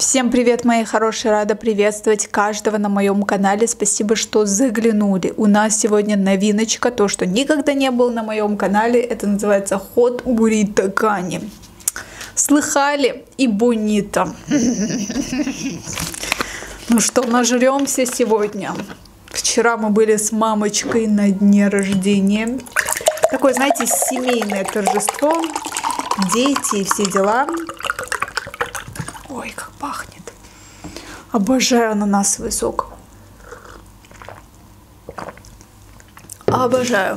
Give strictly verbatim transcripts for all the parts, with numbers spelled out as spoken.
Всем привет, мои хорошие! Рада приветствовать каждого на моем канале. Спасибо, что заглянули. У нас сегодня новиночка, то, что никогда не было на моем канале. Это называется хот буррито кани. Слыхали? И бонито. Ну что, нажремся сегодня. Вчера мы были с мамочкой на дне рождения. Такое, знаете, семейное торжество. Дети и все дела. Ой, как пахнет. Обожаю ананасовый сок. Обожаю.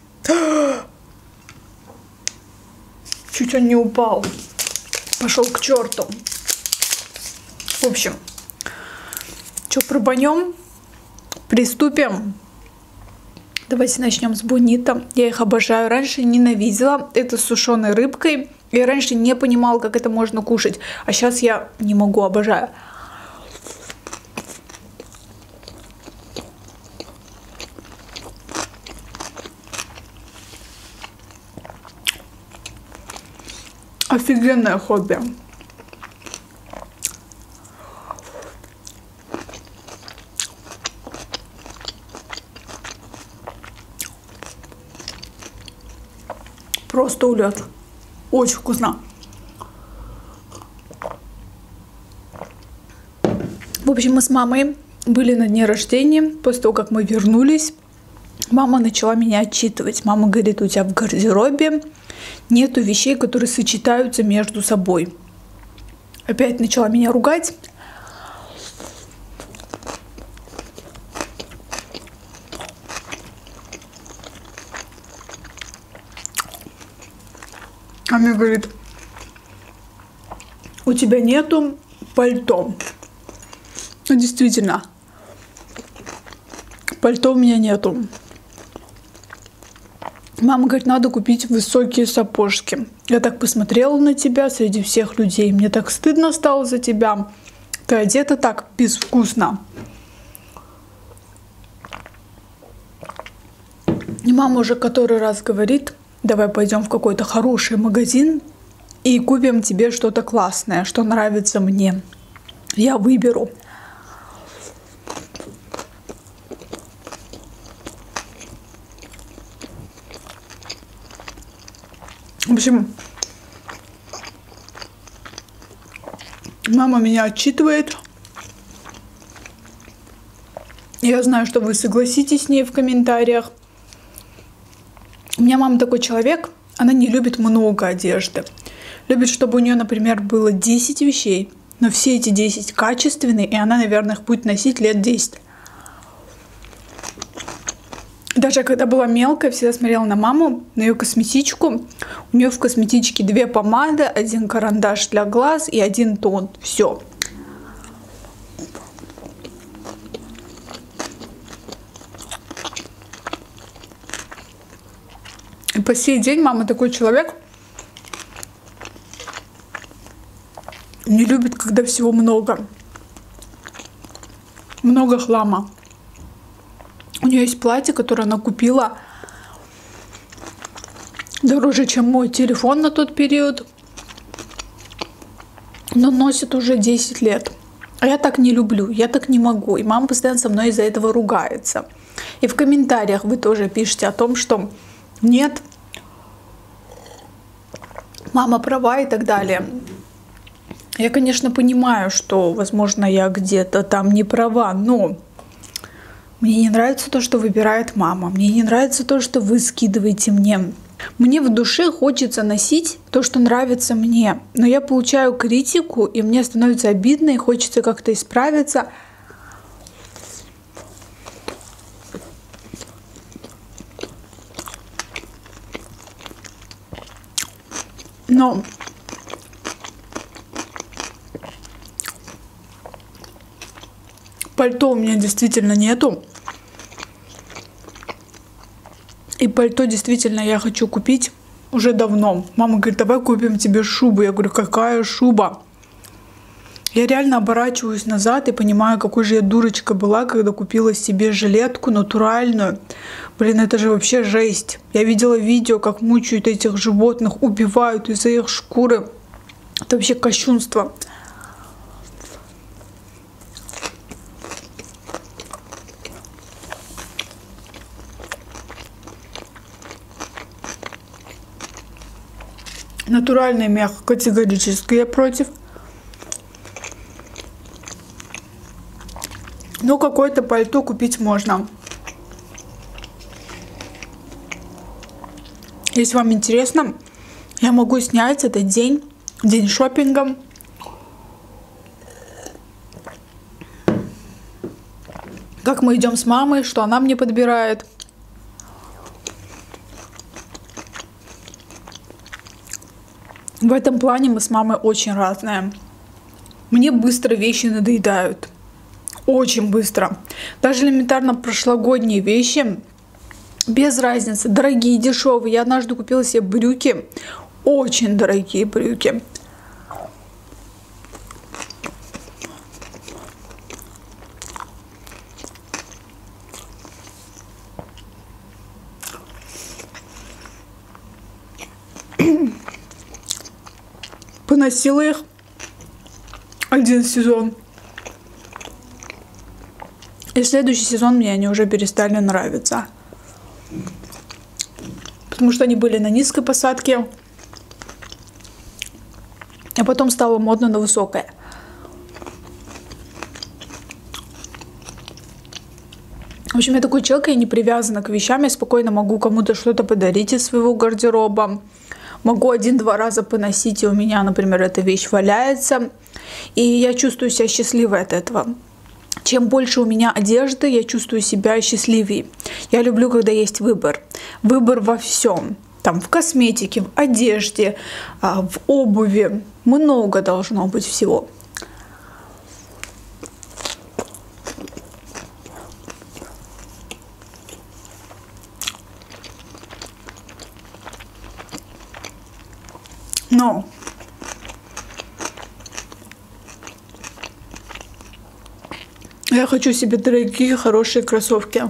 Чуть он не упал. Пошел к черту. В общем, что, пробанем? Приступим. Давайте начнем с бонито. Я их обожаю. Раньше ненавидела. Это с сушеной рыбкой. Я раньше не понимала, как это можно кушать. А сейчас я не могу, обожаю. Офигенное хобби. Просто улет. Очень вкусно. В общем, мы с мамой были на дне рождения. После того, как мы вернулись, мама начала меня отчитывать. Мама говорит, у тебя в гардеробе нету вещей, которые сочетаются между собой. Опять начала меня ругать. А мне говорит, у тебя нету пальто. Ну, действительно, пальто у меня нету. Мама говорит, надо купить высокие сапожки. Я так посмотрела на тебя среди всех людей. Мне так стыдно стало за тебя. Ты одета так безвкусно. И мама уже который раз говорит, давай пойдем в какой-то хороший магазин и купим тебе что-то классное, что нравится мне. Я выберу. В общем, мама меня отчитывает. Я знаю, что вы согласитесь с ней в комментариях. У меня мама такой человек, она не любит много одежды. Любит, чтобы у нее, например, было десять вещей, но все эти десять качественные, и она, наверное, их будет носить лет десять. Даже когда была мелкая, всегда смотрела на маму, на ее косметичку. У нее в косметичке две помады, один карандаш для глаз и один тон. Все. И по сей день мама такой человек, не любит, когда всего много. Много хлама. У нее есть платье, которое она купила дороже, чем мой телефон на тот период, но носит уже десять лет. А я так не люблю, я так не могу. И мама постоянно со мной из-за этого ругается. И в комментариях вы тоже пишете о том, что нет, мама права и так далее. Я, конечно, понимаю, что, возможно, я где-то там не права, но мне не нравится то, что выбирает мама. Мне не нравится то, что вы скидываете мне. Мне в душе хочется носить то, что нравится мне. Но я получаю критику, и мне становится обидно, и хочется как-то исправиться. Но пальто у меня действительно нету. И пальто действительно я хочу купить уже давно. Мама говорит, давай купим тебе шубу. Я говорю, какая шуба? Я реально оборачиваюсь назад и понимаю, какой же я дурочка была, когда купила себе жилетку натуральную. Блин, это же вообще жесть. Я видела видео, как мучают этих животных, убивают из-за их шкуры. Это вообще кощунство. Натуральный мех категорически я против. Но какое-то пальто купить можно. Если вам интересно, я могу снять этот день, день шопинга. Как мы идем с мамой, что она мне подбирает. В этом плане мы с мамой очень разные. Мне быстро вещи надоедают. Очень быстро. Даже элементарно прошлогодние вещи, без разницы, дорогие, дешевые. Я однажды купила себе брюки, очень дорогие брюки. Поносила их один сезон. И следующий сезон мне они уже перестали нравиться. Потому что они были на низкой посадке. А потом стало модно на высокое. В общем, я такой человек, я не привязана к вещам. Я спокойно могу кому-то что-то подарить из своего гардероба. Могу один-два раза поносить, и у меня, например, эта вещь валяется. И я чувствую себя счастливой от этого. Чем больше у меня одежды, я чувствую себя счастливее. Я люблю, когда есть выбор. Выбор во всем. Там в косметике, в одежде, в обуви. Много должно быть всего. Но я хочу себе дорогие, хорошие кроссовки.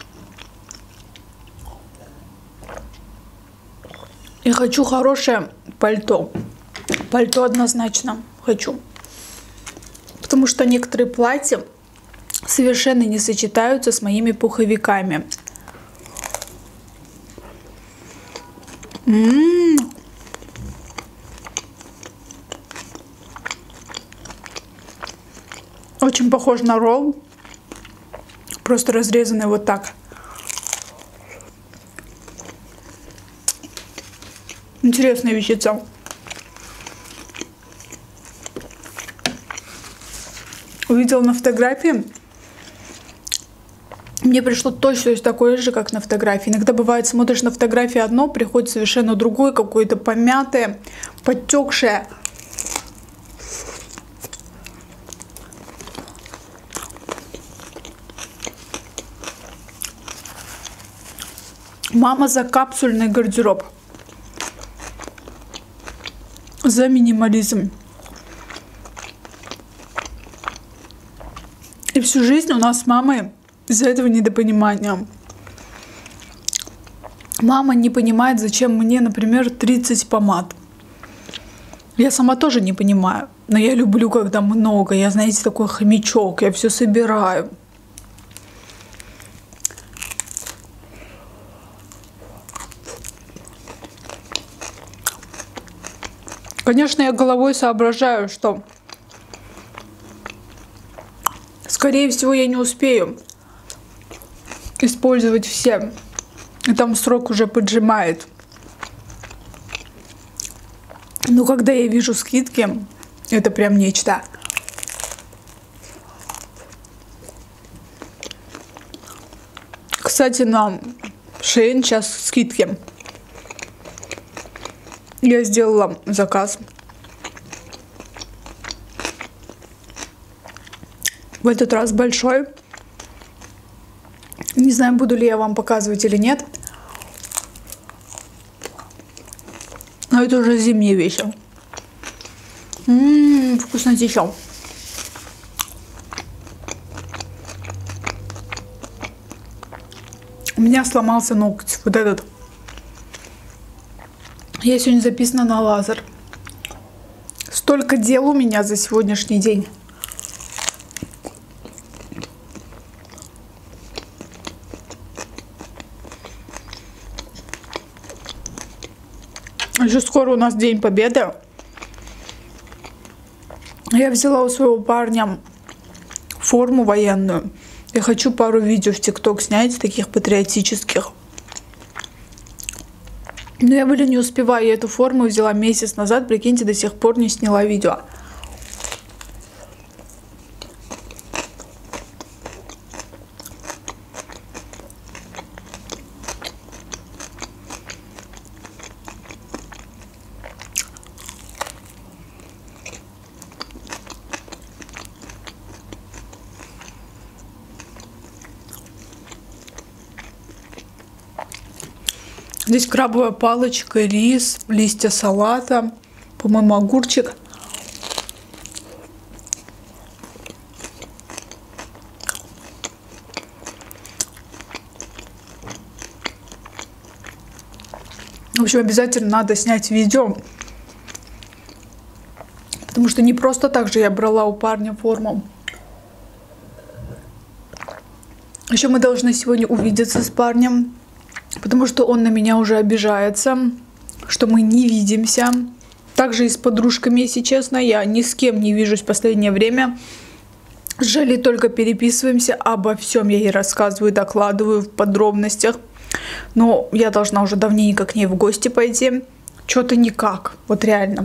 Я хочу хорошее пальто. Пальто однозначно хочу. Потому что некоторые платья совершенно не сочетаются с моими пуховиками. М-м-м. Очень похож на ролл, просто разрезанный вот так. Интересная вещица. Увидела на фотографии. Мне пришло точно такое же, как на фотографии. Иногда бывает, смотришь на фотографии одно, приходит совершенно другое, какое-то помятое, подтекшее. Мама за капсульный гардероб. За минимализм. И всю жизнь у нас с мамой из-за этого недопонимания. Мама не понимает, зачем мне, например, тридцать помад. Я сама тоже не понимаю. Но я люблю, когда много. Я, знаете, такой хомячок. Я все собираю. Конечно, я головой соображаю, что, скорее всего, я не успею использовать все. И там срок уже поджимает. Но когда я вижу скидки, это прям нечто. Кстати, на Shein сейчас скидки. Я сделала заказ. В этот раз большой. Не знаю, буду ли я вам показывать или нет. Но это уже зимние вещи. Ммм, вкуснотища. У меня сломался ноготь. Вот этот. Я сегодня записана на лазер. Столько дел у меня за сегодняшний день. Еще скоро у нас День Победы. Я взяла у своего парня форму военную. Я хочу пару видео в ТикТок снять, таких патриотических. Но я, блин, не успеваю. Я эту форму взяла месяц назад. Прикиньте, до сих пор не сняла видео. Здесь крабовая палочка, рис, листья салата, по-моему, огурчик. В общем, обязательно надо снять видео, потому что не просто так же я брала у парня форму. Еще мы должны сегодня увидеться с парнем, потому что он на меня уже обижается, что мы не видимся. Также и с подружками, если честно, я ни с кем не вижусь в последнее время. Жаль, только переписываемся, обо всем я ей рассказываю, докладываю в подробностях. Но я должна уже давненько к ней в гости пойти. Что-то никак, вот реально.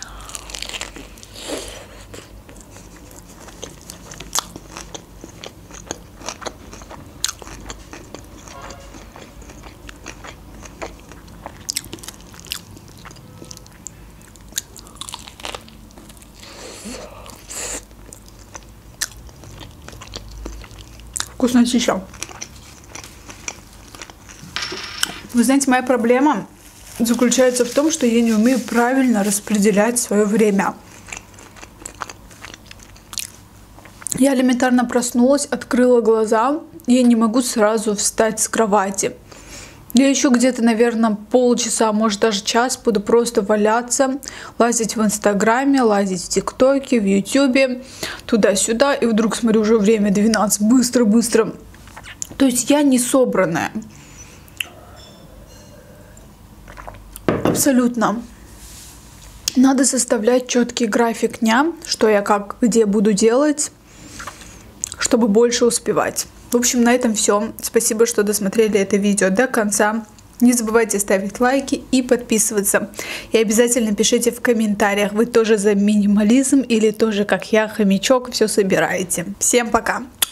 Вкуснотища. Вы знаете, моя проблема заключается в том, что я не умею правильно распределять свое время. Я элементарно проснулась, открыла глаза, и я не могу сразу встать с кровати. Я еще где-то, наверное, полчаса, может даже час буду просто валяться, лазить в Инстаграме, лазить в ТикТоке, в Ютубе, туда-сюда. И вдруг смотрю, уже время двенадцать, быстро-быстро. То есть я не собранная. Абсолютно. Надо составлять четкий график дня, что я как, где буду делать, чтобы больше успевать. В общем, на этом все. Спасибо, что досмотрели это видео до конца. Не забывайте ставить лайки и подписываться. И обязательно пишите в комментариях, вы тоже за минимализм или тоже, как я, хомячок, все собираете. Всем пока!